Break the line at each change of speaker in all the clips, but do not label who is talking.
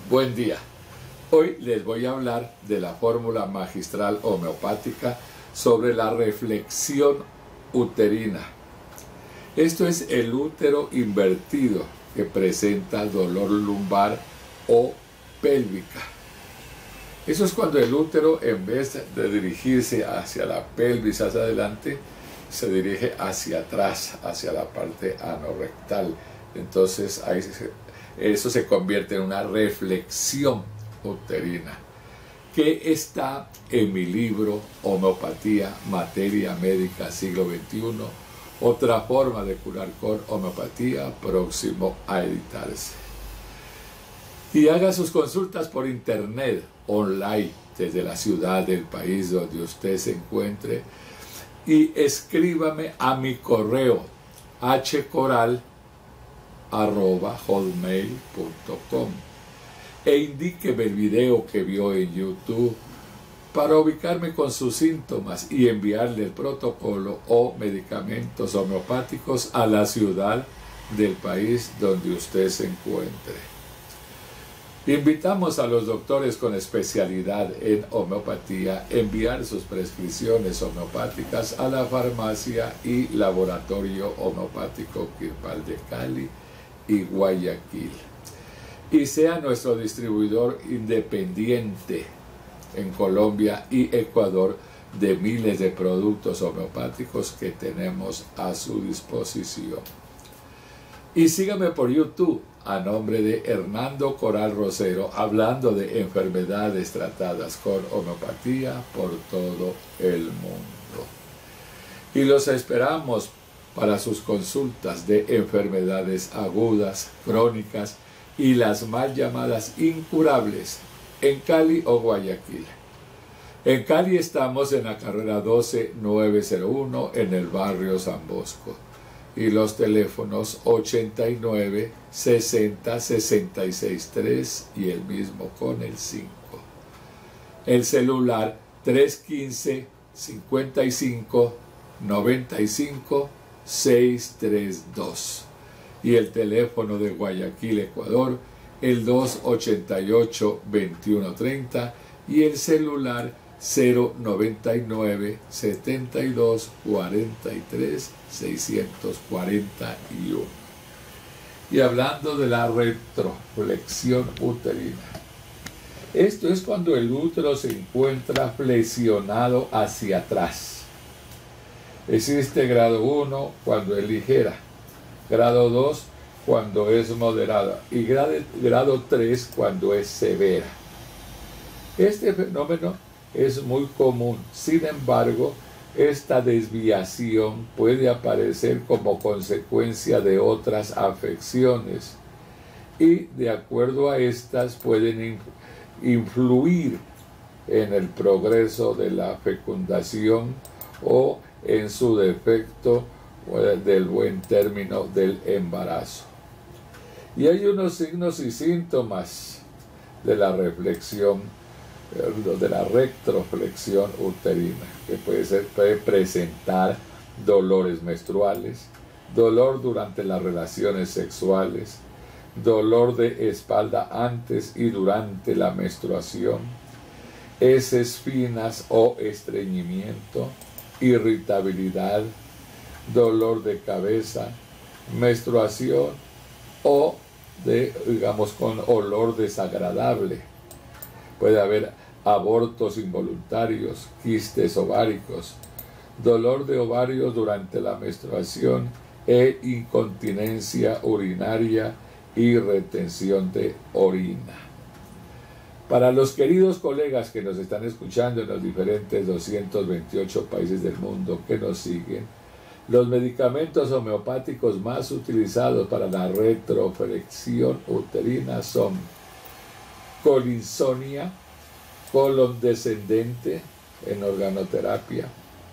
Buen día. Hoy les voy a hablar de la fórmula magistral homeopática sobre la reflexión uterina. Esto es el útero invertido que presenta dolor lumbar o pélvica. Eso es cuando el útero, en vez de dirigirse hacia la pelvis, hacia adelante, se dirige hacia atrás, hacia la parte anorrectal. Entonces eso se convierte en una reflexión uterina, que está en mi libro Homeopatía, Materia Médica Siglo XXI, otra forma de curar con homeopatía, próximo a editarse. Y haga sus consultas por internet, online, desde la ciudad, del país donde usted se encuentre, y escríbame a mi correo hcoral@hotmail.com e indíqueme el video que vio en YouTube para ubicarme con sus síntomas y enviarle el protocolo o medicamentos homeopáticos a la ciudad del país donde usted se encuentre. Invitamos a los doctores con especialidad en homeopatía a enviar sus prescripciones homeopáticas a la farmacia y laboratorio homeopático Kirpal de Cali y Guayaquil, y sea nuestro distribuidor independiente en Colombia y Ecuador de miles de productos homeopáticos que tenemos a su disposición. Y sígame por YouTube a nombre de Hernando Coral Rosero, hablando de enfermedades tratadas con homeopatía por todo el mundo. Y los esperamos para sus consultas de enfermedades agudas, crónicas y las mal llamadas incurables en Cali o Guayaquil. En Cali estamos en la carrera 12901 en el barrio San Bosco. Y los teléfonos 89 60 66 3 y el mismo con el 5. El celular 315 55 95 632. Y el teléfono de Guayaquil, Ecuador, el 288 2130 y el celular 099 72 43 641. Y hablando de la retroflexión uterina, esto es cuando el útero se encuentra flexionado hacia atrás. Existe grado 1 cuando es ligera, grado 2 cuando es moderada y grado 3 cuando es severa. Este fenómeno es muy común. Sin embargo, esta desviación puede aparecer como consecuencia de otras afecciones y de acuerdo a estas pueden influir en el progreso de la fecundación o en su defecto del buen término del embarazo. Y hay unos signos y síntomas de la reflexión, de la retroflexión uterina, que puede presentar dolores menstruales, dolor durante las relaciones sexuales, dolor de espalda antes y durante la menstruación, heces finas o estreñimiento, irritabilidad, dolor de cabeza, menstruación o con olor desagradable. Puede haber abortos involuntarios, quistes ováricos, dolor de ovarios durante la menstruación e incontinencia urinaria y retención de orina. Para los queridos colegas que nos están escuchando en los diferentes 228 países del mundo que nos siguen, los medicamentos homeopáticos más utilizados para la retroflexión uterina son colinsonia, colon descendente en organoterapia,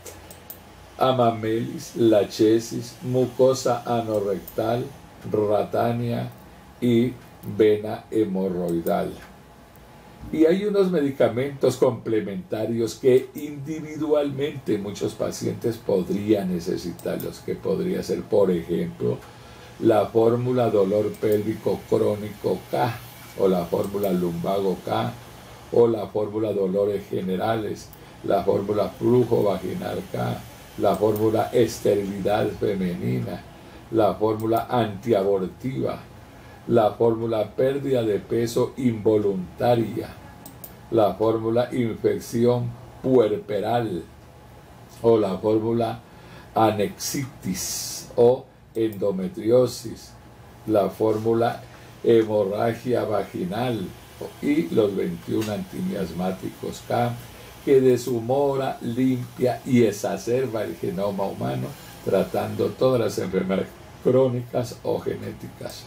amamelis, lachesis, mucosa anorrectal, ratania y vena hemorroidal. Y hay unos medicamentos complementarios que individualmente muchos pacientes podrían necesitarlos, que podría ser, por ejemplo, la fórmula dolor pélvico crónico K, o la fórmula lumbago K, o la fórmula dolores generales, la fórmula flujo vaginal K, la fórmula esterilidad femenina, la fórmula antiabortiva, la fórmula pérdida de peso involuntaria, la fórmula infección puerperal, o la fórmula anexitis o endometriosis, la fórmula hemorragia vaginal y los 21 antimiasmáticos K, que deshumora, limpia y exacerba el genoma humano, tratando todas las enfermedades crónicas o genéticas.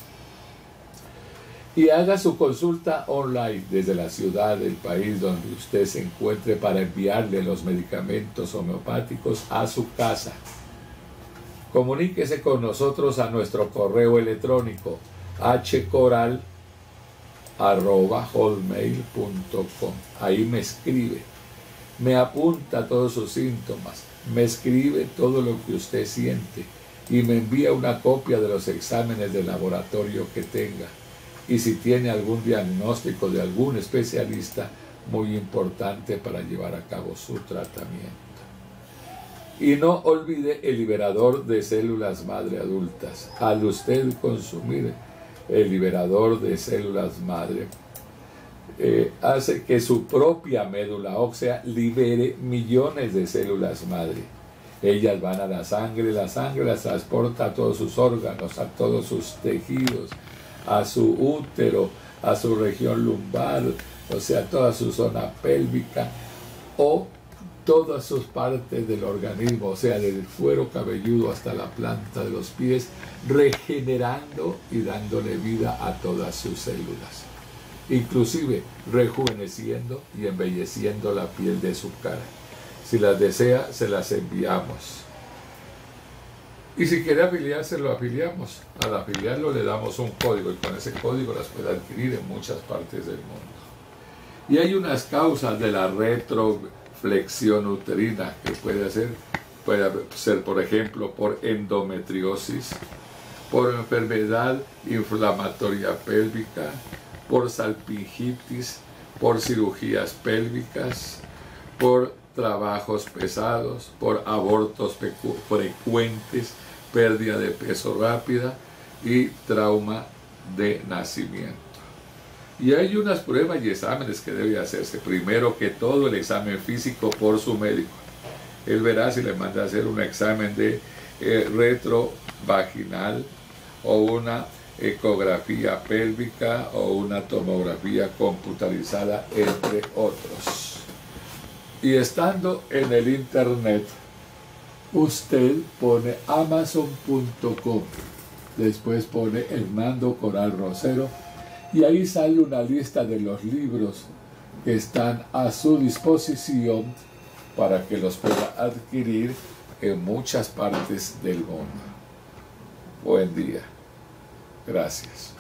Y haga su consulta online desde la ciudad del país donde usted se encuentre para enviarle los medicamentos homeopáticos a su casa. Comuníquese con nosotros a nuestro correo electrónico hcoral@hotmail.com. Ahí me escribe, me apunta todos sus síntomas, me escribe todo lo que usted siente y me envía una copia de los exámenes de laboratorio que tenga. Y si tiene algún diagnóstico de algún especialista, muy importante para llevar a cabo su tratamiento. Y no olvide el liberador de células madre adultas. Al usted consumir el liberador de células madre, hace que su propia médula ósea libere millones de células madre. Ellas van a la sangre las transporta a todos sus órganos, a todos sus tejidos, a su útero, a su región lumbar, o sea, toda su zona pélvica o todas sus partes del organismo, o sea, desde el cuero cabelludo hasta la planta de los pies, regenerando y dándole vida a todas sus células, inclusive rejuveneciendo y embelleciendo la piel de su cara. Si las desea, se las enviamos. Y si quiere afiliarse, lo afiliamos. Al afiliarlo le damos un código y con ese código las puede adquirir en muchas partes del mundo. Y hay unas causas de la retroflexión uterina que puede ser, por ejemplo, por endometriosis, por enfermedad inflamatoria pélvica, por salpingitis, por cirugías pélvicas, por trabajos pesados, por abortos frecuentes, pérdida de peso rápida y trauma de nacimiento. Y hay unas pruebas y exámenes que debe hacerse. Primero que todo, el examen físico por su médico. Él verá si le manda a hacer un examen de retrovaginal o una ecografía pélvica o una tomografía computarizada, entre otros. Y estando en el internet, usted pone amazon.com, después pone Hernando Coral Rosero y ahí sale una lista de los libros que están a su disposición para que los pueda adquirir en muchas partes del mundo. Buen día. Gracias.